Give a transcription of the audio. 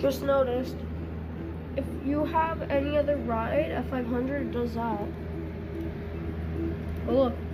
Just noticed, if you have any other ride, F500 does that. Oh look.